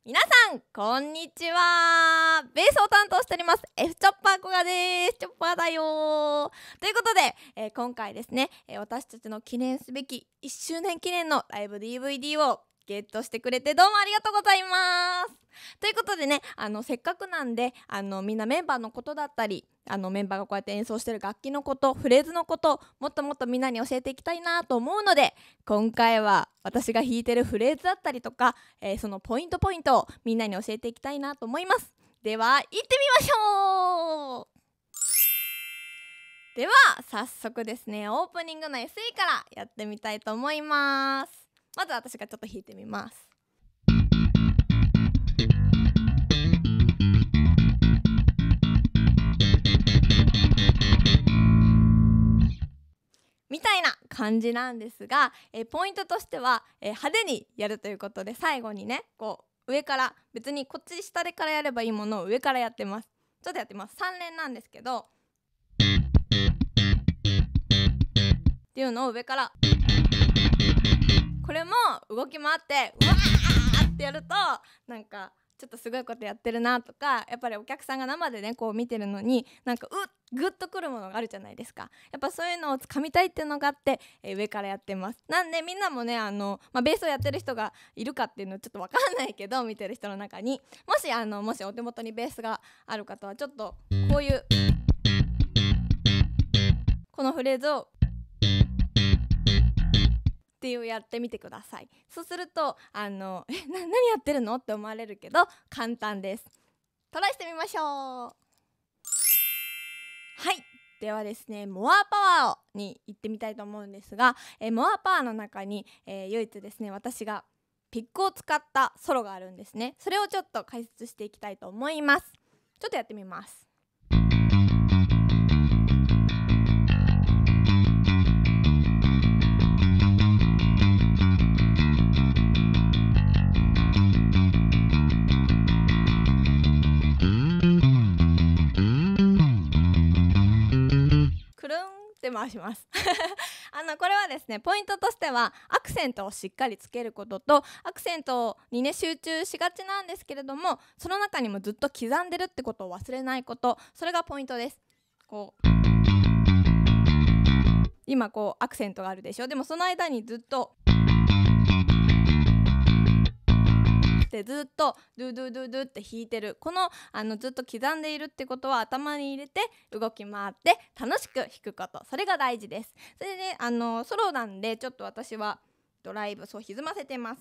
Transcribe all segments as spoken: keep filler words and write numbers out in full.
皆さんこんにちは。ベースを担当しております F チョッパーこがです。チョッパーだよということで、えー、今回ですね、えー、私たちの記念すべきいっしゅうねん記念のライブ ディーブイディー をゲットしてくれてどうもありがとうございます。ということでね、あのせっかくなんであのみんなメンバーのことだったり、あのメンバーがこうやって演奏してる楽器のこと、フレーズのこと、もっともっとみんなに教えていきたいなと思うので、今回は私が弾いてるフレーズだったりとか、えー、そのポイントポイントをみんなに教えていきたいなと思います。では行ってみましょう。では早速ですね、オープニングの エスイー からやってみたいと思います。まず私がちょっと弾いてみます。みたいな感じなんですが、えー、ポイントとしては、えー、派手にやるということで、最後にねこう上から、別にこっち下でからやればいいものを上からやってます。ちょっとやってます。さん連なんですけどっていうのを上から、これも動き回ってうわーってやるとなんかちょっとすごいことやってるなとか、やっぱりお客さんが生でねこう見てるのになんかうっグッとくるものがあるじゃないですか。やっぱそういうのをつかみたいっていうのがあって、えー、上からやってます。なんでみんなもねあの、まあ、ベースをやってる人がいるかっていうのちょっとわかんないけど、見てる人の中にもしあのもしお手元にベースがある方はちょっとこういうこのフレーズをっていうやってみてください。そうするとあのえな何やってるのって思われるけど簡単です。トライしてみましょう。はい、ではですね、モアパワーに行ってみたいと思うんですが、えモアパワーの中に、えー、唯一ですね私がピックを使ったソロがあるんですね。それをちょっと解説していきたいと思います。ちょっとやってみます。で回しますあのこれはですね、ポイントとしてはアクセントをしっかりつけることと、アクセントにね集中しがちなんですけれども、その中にもずっと刻んでるってことを忘れないこと、それがポイントです。こう今こうアクセントがあるでしょ。でもその間にずっとでずっとドゥドゥドゥドゥって弾いてる、このあのずっと刻んでいるってことは頭に入れて動き回って楽しく弾くこと、それが大事です。それであのソロなんでちょっと私はドライブそう歪ませてます。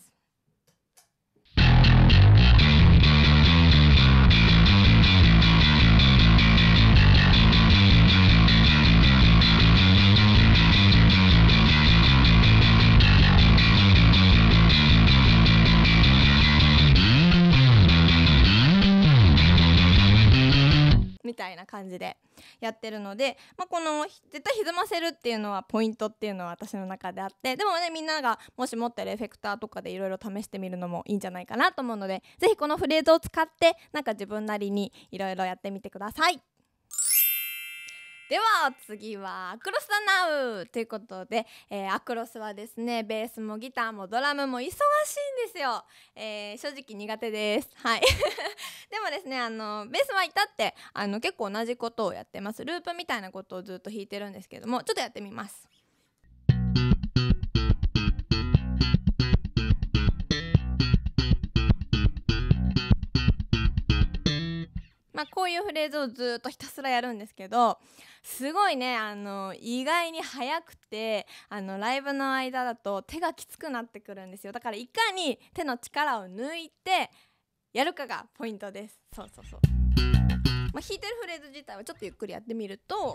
みたいな感じでやってるので、まあ、この絶対歪ませるっていうのはポイントっていうのは私の中であって、でもねみんながもし持ってるエフェクターとかでいろいろ試してみるのもいいんじゃないかなと思うので、ぜひこのフレーズを使ってなんか自分なりにいろいろやってみてください。では次はアクロスだなうということで、えー、アクロスはですねベースもギターもドラムも忙しいんですよ。えー、正直苦手です。はいでもですねあのベースは至ってあの結構同じことをやってます。ループみたいなことをずっと弾いてるんですけども、ちょっとやってみます。まあ、こういうフレーズをずっとひたすらやるんですけど、すごいねあの意外に速くて、あのライブの間だと手がきつくなってくるんですよ。だからいかに手の力を抜いてやるかがポイントです。そうそうそう、まあ、弾いてるフレーズ自体はちょっとゆっくりやってみると、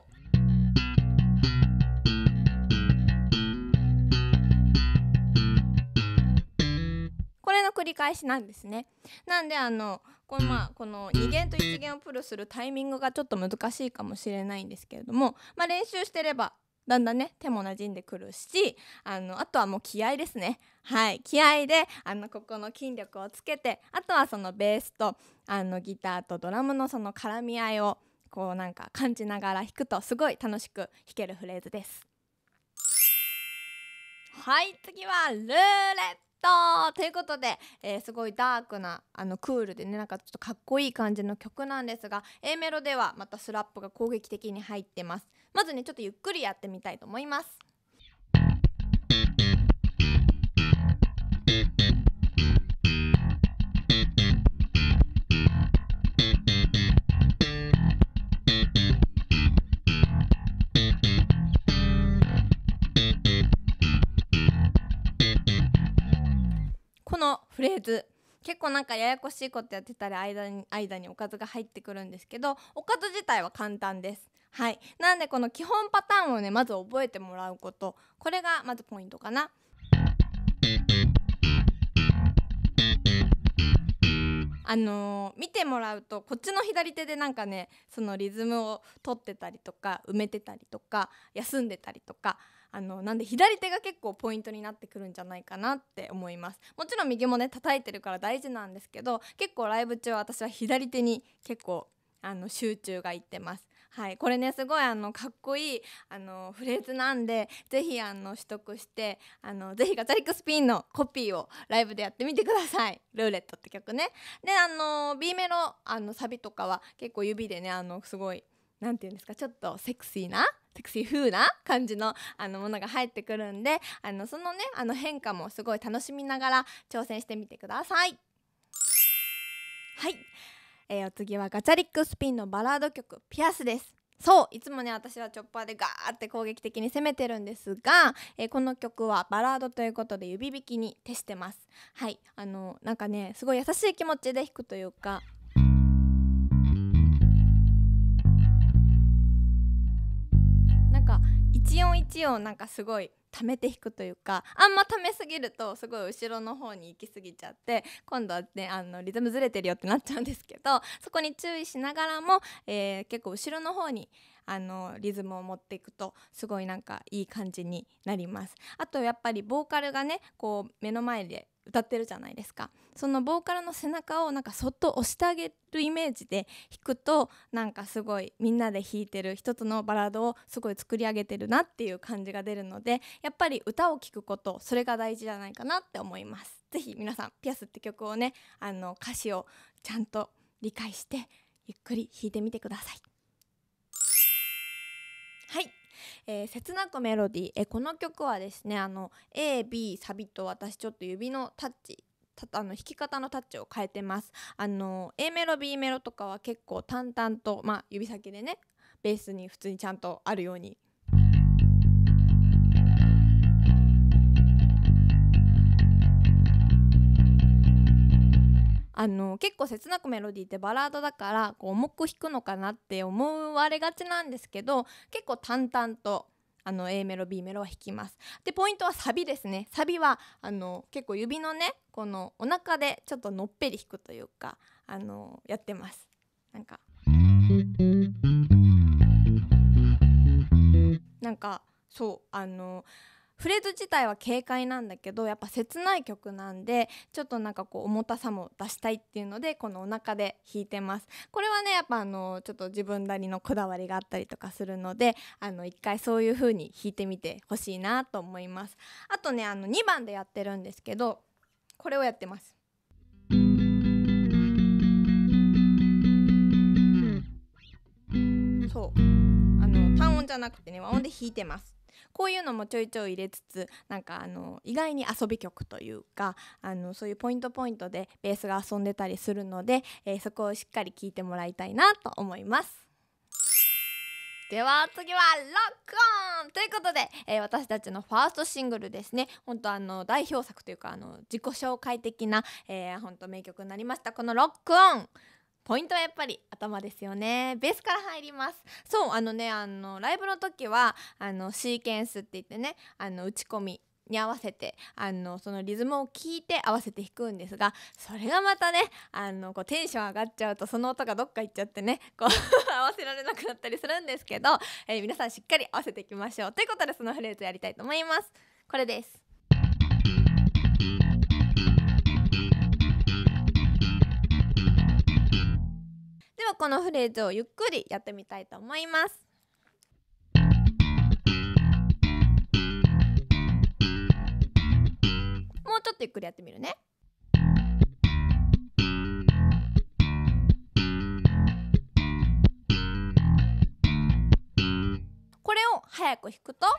これの繰り返しなんですね。なんであのこの,、まあ、このに弦といち弦をプルするタイミングがちょっと難しいかもしれないんですけれども、まあ、練習してればだんだんね手も馴染んでくるし、あのあとはもう気合ですね。はい、気合であのここの筋力をつけて、あとはそのベースとあのギターとドラムのその絡み合いをこうなんか感じながら弾くとすごい楽しく弾けるフレーズです。はい、次はルーレッたということで、えー、すごいダークなあのクールでね、なんかちょっとかっこいい感じの曲なんですが、 A メロではまたスラップが攻撃的に入ってます。まずねちょっとゆっくりやってみたいと思います。このフレーズ結構なんかややこしいことやってたり間に間におかずが入ってくるんですけど、おかず自体は簡単です。はい、なんでこの基本パターンをねまず覚えてもらうこと、これがまずポイントかな。あのー、見てもらうとこっちの左手でなんかねそのリズムを取ってたりとか埋めてたりとか休んでたりとか、あのなんで左手が結構ポイントになってくるんじゃないかなって思います。もちろん右もね叩いてるから大事なんですけど、結構ライブ中は私は左手に結構あの集中がいってます。はい、これねすごいあのかっこいいあのフレーズなんで、ぜひあの取得してあのぜひガチャリックスピンのコピーをライブでやってみてください。ルーレットって曲ね。であの B メロあのサビとかは結構指でねあのすごいなんていうんですか、ちょっとセクシーなセクシー風な感じのあのものが入ってくるんで、あのそのねあの変化もすごい楽しみながら挑戦してみてください。はい、えー、お次はガチャリックスピンのバラード曲ピアスです。そう、いつもね私はチョッパーでガーって攻撃的に攻めてるんですが、えー、この曲はバラードということで指弾きに徹してます。はい、あのなんかねすごい優しい気持ちで弾くというか、なんか一音一音なんかすごい溜めて弾くというか、あんま溜めすぎるとすごい後ろの方に行き過ぎちゃって今度はねあのリズムずれてるよってなっちゃうんですけど、そこに注意しながらも、えー、結構後ろの方にあのリズムを持っていくとすごいなんかいい感じになります。あとやっぱりボーカルがねこう目の前で歌ってるじゃないですか。そのボーカルの背中をなんかそっと押してあげるイメージで弾くと、なんかすごいみんなで弾いてる一つのバラードをすごい作り上げてるなっていう感じが出るので、やっぱり歌を聴くこと、それが大事じゃないかなって思います。ぜひ皆さんピアスって曲をねあの歌詞をちゃんと理解してゆっくり弾いてみてください。はい、えー、切なくメロディー、えー、この曲はですねあの A、B サビと私ちょっと指のタッチあの弾き方のタッチを変えてます。あの A メロ B メロとかは結構淡々と、まあ、指先でねベースに普通にちゃんとあるようにあの結構切なくメロディーってバラードだからこう重く弾くのかなって思われがちなんですけど、結構淡々とあの A メロ B メロは弾きます。でポイントはサビですね。サビはあの結構指のねこのお腹でちょっとのっぺり弾くというかあのやってます。なんかなんかそうあのフレーズ自体は軽快なんだけどやっぱ切ない曲なんでちょっとなんかこう重たさも出したいっていうのでこのお腹で弾いてます。これはねやっぱあのちょっと自分なりのこだわりがあったりとかするので、あの一回そういう風に弾いてみてほしいなと思います。あとねあのにばんでやってるんですけど、これをやってます。そうあの単音じゃなくてね和音で弾いてます。こういうのもちょいちょい入れつつ、なんかあの意外に遊び曲というかあのそういうポイントポイントでベースが遊んでたりするので、えー、そこをしっかり聴いてもらいたいなと思います。では次はロックオンということで、えー、私たちのファーストシングルですね。本当あの代表作というかあの自己紹介的な、えー、本当名曲になりました。このロックオンポイントはやっぱり頭ですよね。ベースから入ります。そうあのねあのライブの時はあのシーケンスって言ってねあの打ち込みに合わせてあのそのリズムを聞いて合わせて弾くんですが、それがまたねあのこうテンション上がっちゃうとその音がどっか行っちゃってねこう合わせられなくなったりするんですけど、えー、皆さんしっかり合わせていきましょうということで、そのフレーズやりたいと思います。これです。ではこのフレーズをゆっくりやってみたいと思います。もうちょっとゆっくりやってみるね。これを早く弾くと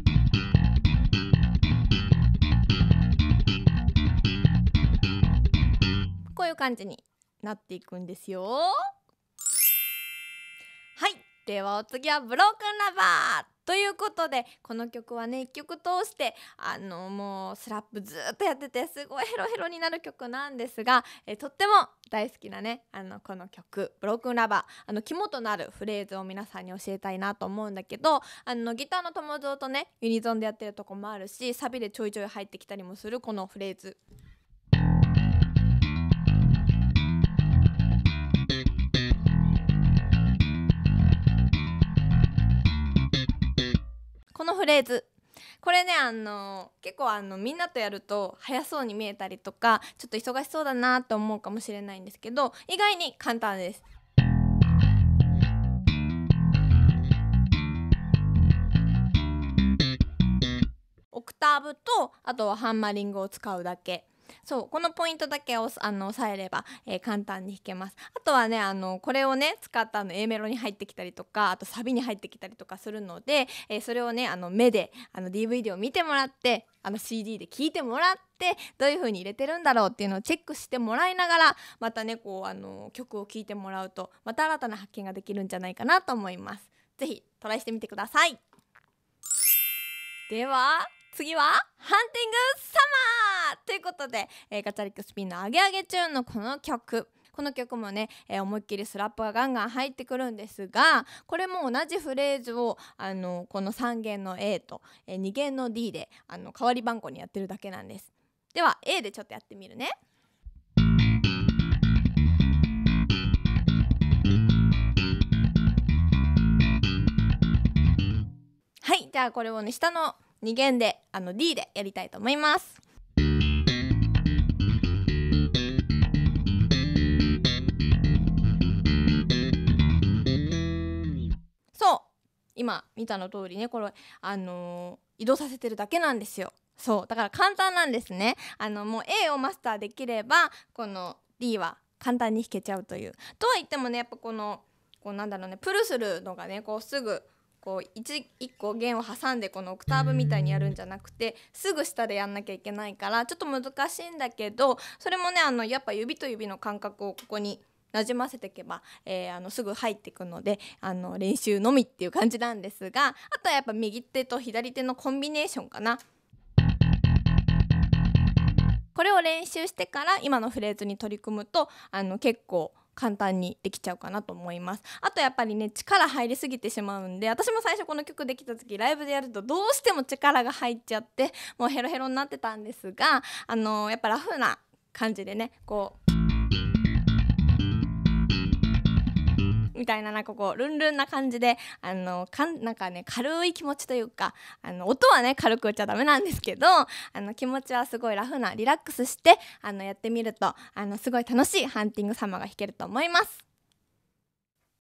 こういう感じになっていくんですよ。はい、ではお次はブロークンラバーということで、この曲はねいっきょく通してあのもうスラップずっとやっててすごいヘロヘロになる曲なんですが、えとっても大好きなねあのこの曲ブロークンラバー、あの肝となるフレーズを皆さんに教えたいなと思うんだけど、あのギターの友蔵とねユニゾンでやってるとこもあるし、サビでちょいちょい入ってきたりもするこのフレーズ。このフレーズ、これねあの結構あのみんなとやると早そうに見えたりとかちょっと忙しそうだなと思うかもしれないんですけど、意外に簡単です。オクターブとあとはハンマリングを使うだけ。そうこのポイントだけをあの押さえれば、えー、簡単に弾けます。あとはねあのこれをね使ったあの A メロに入ってきたりとか、あとサビに入ってきたりとかするので、えー、それをねあの目であの ディーブイディー を見てもらって、あの シーディー で聴いてもらってどういう風に入れてるんだろうっていうのをチェックしてもらいながら、またねこうあの曲を聴いてもらうとまた新たな発見ができるんじゃないかなと思います。ぜひトライしてみてください。では次はハンティングサマーということで、えー、ガチャリックスピンのアゲアゲチューンのこの曲この曲もね、えー、思いっきりスラップがガンガン入ってくるんですが、これも同じフレーズをあのこのさん弦の A と、えー、に弦の D であの代わり番号にやってるだけなんです。では A でちょっとやってみるね。はい、じゃあこれをね下のに弦であの D でやりたいと思います。そう今見たの通りねこれ、あのー、移動させてるだけなんですよ。そうだから簡単なんですね。あのもう A をマスターできればこの D は簡単に弾けちゃうという。とは言ってもねやっぱこのこうなんだろうねプルするのがねこうすぐこう 1, 1個弦を挟んでこのオクターブみたいにやるんじゃなくてすぐ下でやんなきゃいけないからちょっと難しいんだけど、それもねあのやっぱ指と指の感覚をここになじませていけば、えー、あのすぐ入っていくのであの練習のみっていう感じなんですが、あとはやっぱ右手と左手のコンビネーションかな。これを練習してから今のフレーズに取り組むとあの結構簡単にできちゃうかなと思います。あとやっぱりね力入りすぎてしまうんで、私も最初この曲できた時ライブでやるとどうしても力が入っちゃってもうヘロヘロになってたんですが、あのー、やっぱラフな感じでねこうみたいななんかこうルンルンな感じであのかんなんかね軽い気持ちというか、あの音はね軽く打っちゃダメなんですけど、あの気持ちはすごいラフなリラックスしてあのやってみるとあのすごい楽しいハンティングサマーが弾けると思います。